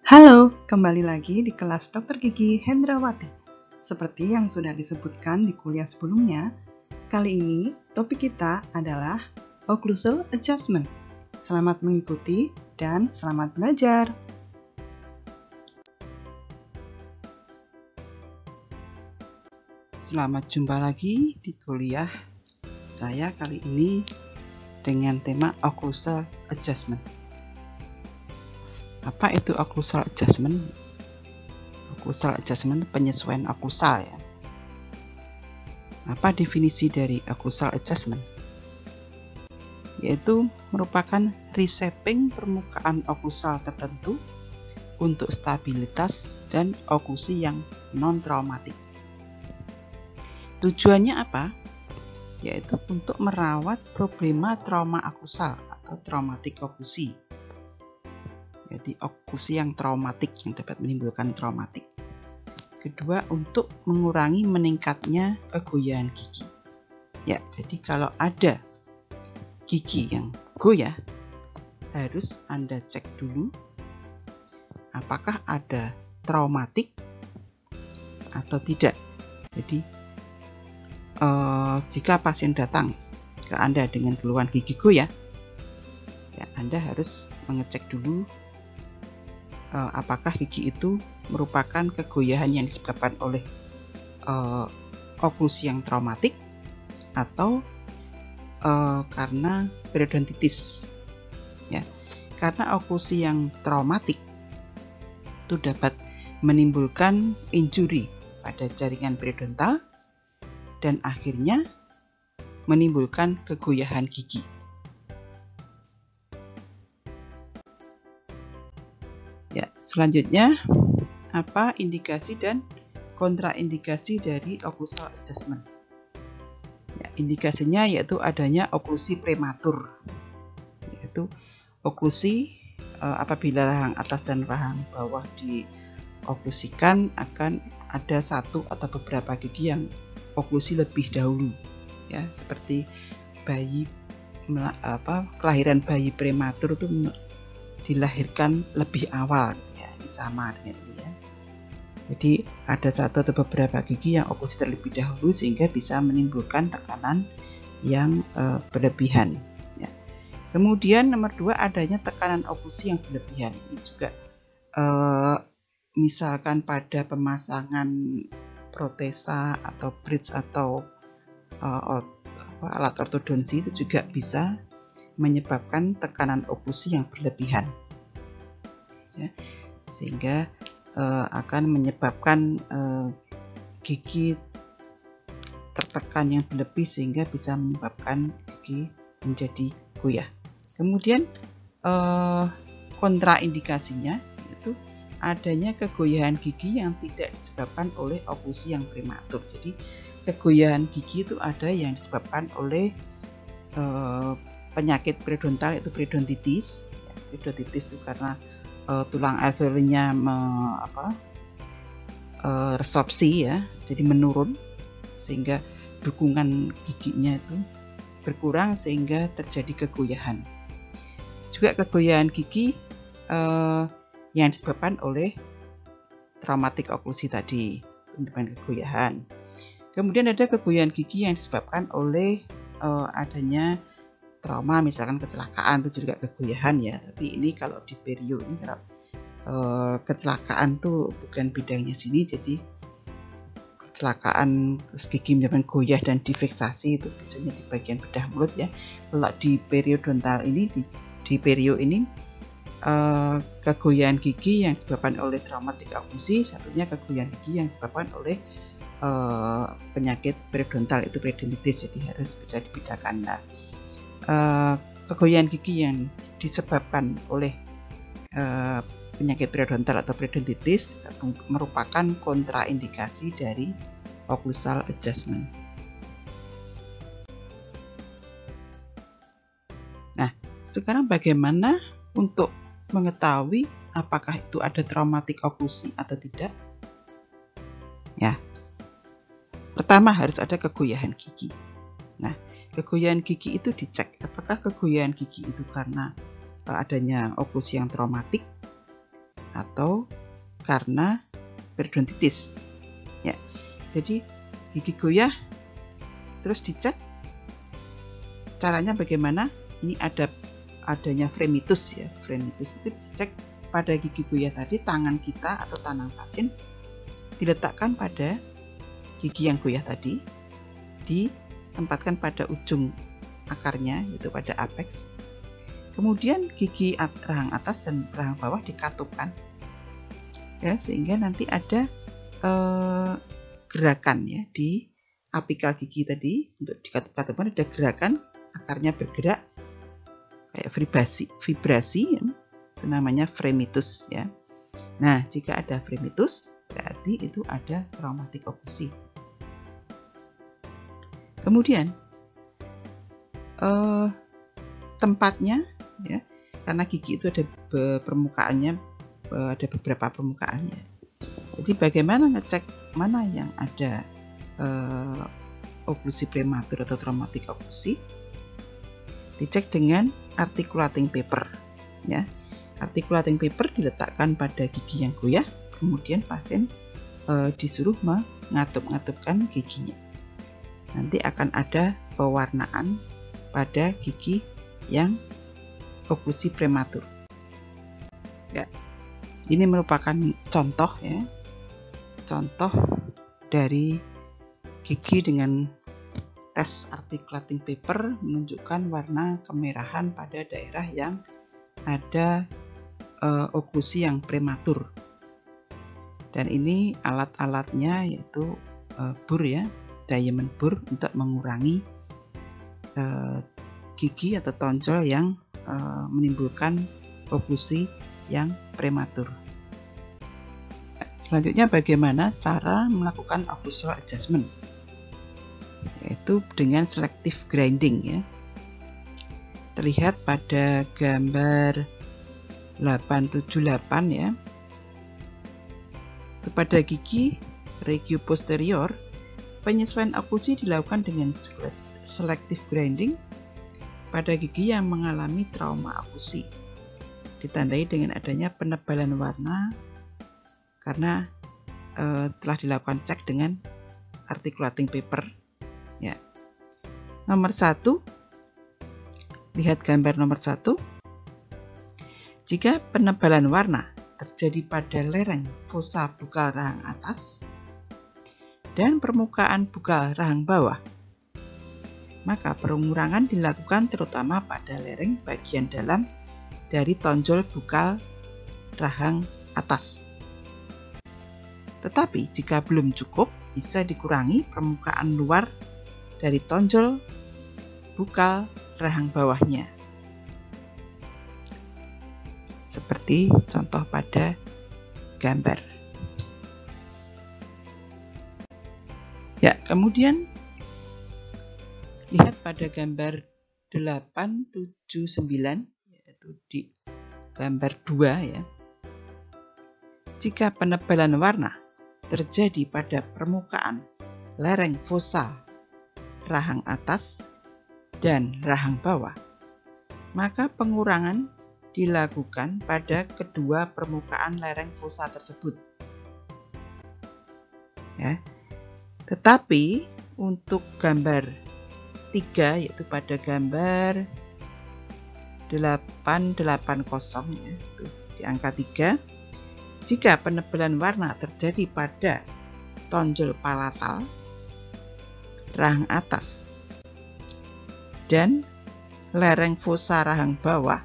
Halo, kembali lagi di kelas Dr. Gigi Hendrawati. Seperti yang sudah disebutkan di kuliah sebelumnya, kali ini topik kita adalah occlusal adjustment. Selamat mengikuti dan selamat belajar. Selamat jumpa lagi di kuliah saya kali ini dengan tema occlusal adjustment. Apa itu occlusal adjustment? Occlusal adjustment penyesuaian oklusal ya. Apa definisi dari occlusal adjustment? Yaitu merupakan reshaping permukaan oklusal tertentu untuk stabilitas dan oklusi yang non-traumatik. Tujuannya apa? Yaitu untuk merawat problema trauma oklusal atau traumatic oklusi. Jadi oklusi yang traumatik yang dapat menimbulkan traumatik. Kedua, untuk mengurangi meningkatnya kegoyahan gigi. Ya, jadi kalau ada gigi yang goyah, harus Anda cek dulu apakah ada traumatik atau tidak. Jadi jika pasien datang ke Anda dengan keluhan gigi goyah, ya Anda harus mengecek dulu apakah gigi itu merupakan kegoyahan yang disebabkan oleh oklusi yang traumatik atau karena periodontitis. Ya, karena oklusi yang traumatik itu dapat menimbulkan injury pada jaringan periodontal dan akhirnya menimbulkan kegoyahan gigi. Ya, selanjutnya apa indikasi dan kontraindikasi dari occlusal adjustment? Ya, indikasinya yaitu adanya oklusi prematur, yaitu oklusi apabila rahang atas dan rahang bawah dioklusikan akan ada satu atau beberapa gigi yang oklusi lebih dahulu, ya seperti kelahiran bayi prematur itu dilahirkan lebih awal, ya ini sama dengan ini ya. Jadi ada satu atau beberapa gigi yang oklusi terlebih dahulu sehingga bisa menimbulkan tekanan yang berlebihan. Ya. Kemudian nomor 2 adanya tekanan oklusi yang berlebihan. Ini juga misalkan pada pemasangan protesa atau bridge atau alat ortodonsi itu juga bisa menyebabkan tekanan oklusi yang berlebihan, ya, sehingga akan menyebabkan gigi tertekan yang berlebih sehingga bisa menyebabkan gigi menjadi goyah. Kemudian kontraindikasinya yaitu adanya kegoyahan gigi yang tidak disebabkan oleh oklusi yang prematur. Jadi kegoyahan gigi itu ada yang disebabkan oleh penyakit periodontal yaitu periodontitis. Periodontitis itu karena tulang alveolnya resorpsi ya, jadi menurun sehingga dukungan giginya itu berkurang sehingga terjadi kegoyahan. Juga kegoyahan gigi yang disebabkan oleh traumatik oklusi tadi, penyebabkan kegoyahan. Kemudian ada kegoyahan gigi yang disebabkan oleh adanya trauma, misalkan kecelakaan itu juga kegoyahan ya. Tapi ini kalau di perio ini kalau kecelakaan tuh bukan bidangnya sini, jadi kecelakaan gigi menyebabkan goyah dan difiksasi itu biasanya di bagian bedah mulut ya. Kalau di periodontal ini di perio ini kegoyahan gigi yang disebabkan oleh traumatik oklusi, satunya kegoyahan gigi yang disebabkan oleh penyakit periodontal itu periodontitis, jadi harus bisa dibedakan. Nah, kegoyahan gigi yang disebabkan oleh penyakit periodontal atau periodontitis merupakan kontraindikasi dari occlusal adjustment. Nah, sekarang bagaimana untuk mengetahui apakah itu ada traumatik oklusi atau tidak? Ya, pertama harus ada kegoyahan gigi. Nah, kegoyahan gigi itu dicek apakah kegoyahan gigi itu karena adanya oklusi yang traumatik atau atau karena periodontitis. Ya, jadi gigi goyah terus dicek caranya bagaimana. Ini adanya fremitus ya. Fremitus itu dicek pada gigi goyah tadi, tangan kita atau tangan pasien diletakkan pada gigi yang goyah tadi, ditempatkan pada ujung akarnya, yaitu pada apex. Kemudian gigi rahang atas dan rahang bawah dikatupkan, ya, sehingga nanti ada gerakan ya di apikal gigi tadi. Untuk dikatup-katupkan ada gerakan, akarnya bergerak kayak vibrasi ya. Itu namanya fremitus ya. Nah, jika ada fremitus berarti itu ada traumatik oklusi. Kemudian tempatnya ya, karena gigi itu ada permukaannya, ada beberapa permukaannya. Jadi bagaimana ngecek mana yang ada oklusi prematur atau traumatik oklusi? Dicek dengan articulating paper ya. Articulating paper diletakkan pada gigi yang goyah, kemudian pasien disuruh mengatup-ngatupkan giginya. Nanti akan ada pewarnaan pada gigi yang oklusi prematur. Ya, ini merupakan contoh ya, contoh dari gigi dengan tes articulating paper menunjukkan warna kemerahan pada daerah yang ada oklusi yang prematur. Dan ini alat-alatnya yaitu bur ya, diamond bur, untuk mengurangi gigi atau tonjol yang menimbulkan oklusi yang prematur. Selanjutnya bagaimana cara melakukan occlusal adjustment, yaitu dengan selective grinding ya. Terlihat pada gambar 878 ya. Pada gigi regio posterior, penyesuaian oklusi dilakukan dengan selective grinding pada gigi yang mengalami trauma oklusi. Ditandai dengan adanya penebalan warna karena telah dilakukan cek dengan articulating paper. Ya. Nomor 1, lihat gambar nomor 1. Jika penebalan warna terjadi pada lereng fosa bukal rahang atas dan permukaan bukal rahang bawah, maka pengurangan dilakukan terutama pada lereng bagian dalam dari tonjol bukal rahang atas. Tetapi jika belum cukup, bisa dikurangi permukaan luar dari tonjol bukal rahang bawahnya, seperti contoh pada gambar. Ya, kemudian lihat pada gambar 879, yaitu di gambar 2 ya. Jika penebalan warna terjadi pada permukaan lereng fosa rahang atas dan rahang bawah, maka pengurangan dilakukan pada kedua permukaan lereng fosa tersebut. Ya. Tetapi untuk gambar 3, yaitu pada gambar 880 ya, di angka 3, jika penebalan warna terjadi pada tonjol palatal, rahang atas, dan lereng fosa rahang bawah,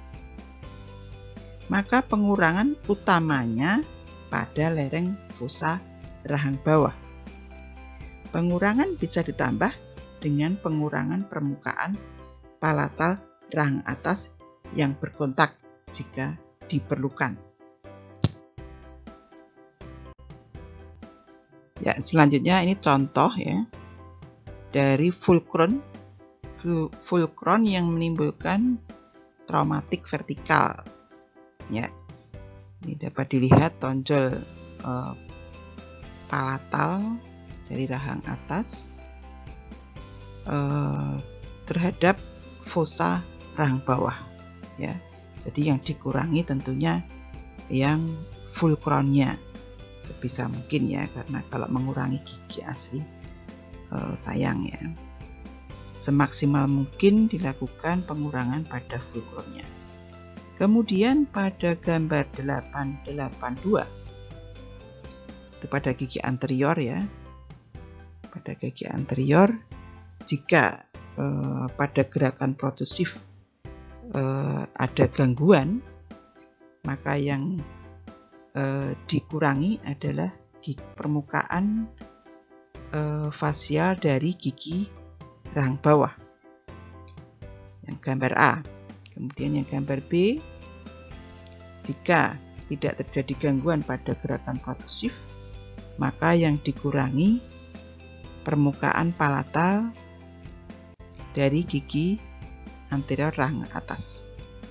maka pengurangan utamanya pada lereng fosa rahang bawah. Pengurangan bisa ditambah dengan pengurangan permukaan palatal rahang atas yang berkontak jika diperlukan. Ya, selanjutnya ini contoh ya dari full crown yang menimbulkan traumatik vertikal. Ya, ini dapat dilihat tonjol palatal dari rahang atas terhadap fosa rahang bawah. Ya, jadi yang dikurangi tentunya yang full crown-nya sebisa mungkin ya, karena kalau mengurangi gigi asli sayang ya. Semaksimal mungkin dilakukan pengurangan pada full crown-nya. Kemudian pada gambar 882 itu pada gigi anterior ya. Pada gigi anterior, jika pada gerakan protusif ada gangguan, maka yang dikurangi adalah permukaan fasial dari gigi rahang bawah, yang gambar A. Kemudian yang gambar B, jika tidak terjadi gangguan pada gerakan protusif, maka yang dikurangi permukaan palatal dari gigi anterior rahang atas.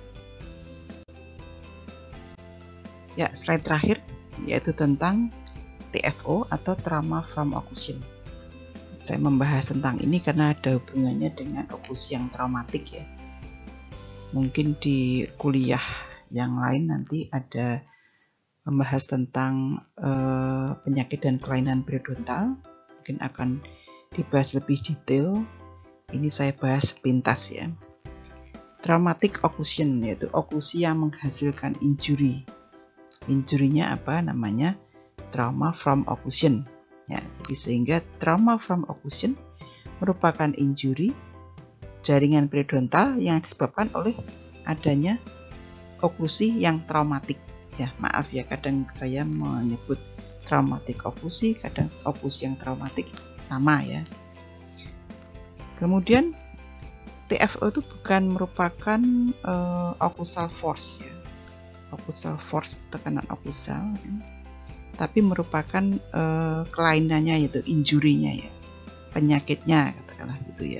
Ya, slide terakhir yaitu tentang TFO atau trauma from occlusion. Saya membahas tentang ini karena ada hubungannya dengan oklusi yang traumatik ya. Mungkin di kuliah yang lain nanti ada membahas tentang penyakit dan kelainan periodontal. Mungkin akan dibahas lebih detail. Ini saya bahas sepintas ya. Traumatic occlusion yaitu oklusi yang menghasilkan injury. Injurinya apa? Namanya trauma from occlusion. Ya, jadi sehingga trauma from occlusion merupakan injury jaringan periodontal yang disebabkan oleh adanya oklusi yang traumatik. Ya, maaf ya, kadang saya menyebut traumatik oklusi, kadang oklusi yang traumatik sama ya. Kemudian TFO itu bukan merupakan occlusal force ya. Occlusal force tekanan occlusal ya, tapi merupakan kelainannya yaitu injurinya ya, penyakitnya katakanlah gitu ya.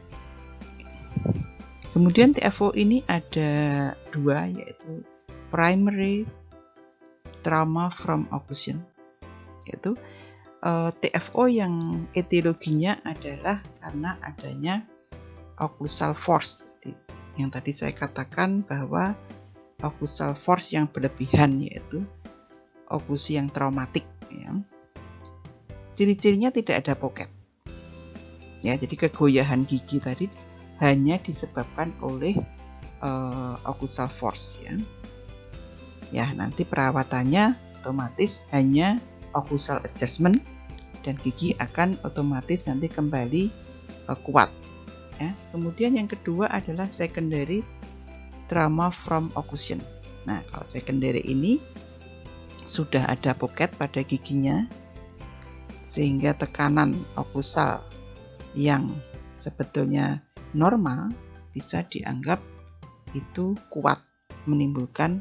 Kemudian TFO ini ada dua, yaitu primary trauma from occlusion, yaitu TFO yang etiologinya adalah karena adanya occlusal force. Yang tadi saya katakan bahwa occlusal force yang berlebihan yaitu oklusi yang traumatik ya. Ciri-cirinya tidak ada pocket. Ya, jadi kegoyahan gigi tadi hanya disebabkan oleh occlusal force ya. Ya, nanti perawatannya otomatis hanya occlusal adjustment dan gigi akan otomatis nanti kembali kuat ya. Kemudian yang kedua adalah secondary trauma from occlusion. Nah, kalau secondary ini sudah ada pocket pada giginya sehingga tekanan okklusal yang sebetulnya normal bisa dianggap itu kuat, menimbulkan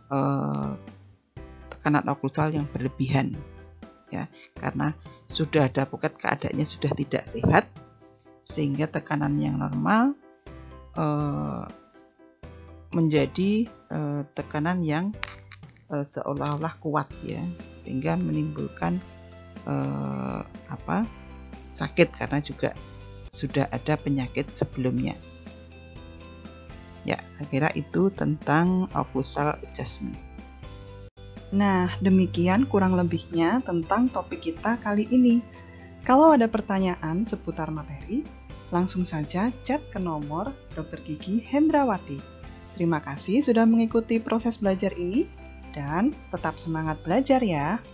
tekanan okklusal yang berlebihan ya, karena sudah ada pocket, keadaannya sudah tidak sehat sehingga tekanan yang normal menjadi tekanan yang seolah-olah kuat ya, sehingga menimbulkan sakit karena juga sudah ada penyakit sebelumnya. Ya, saya kira itu tentang occlusal adjustment. Nah, demikian kurang lebihnya tentang topik kita kali ini. Kalau ada pertanyaan seputar materi, langsung saja chat ke nomor Dr. Gigi Hendrawati. Terima kasih sudah mengikuti proses belajar ini dan tetap semangat belajar ya.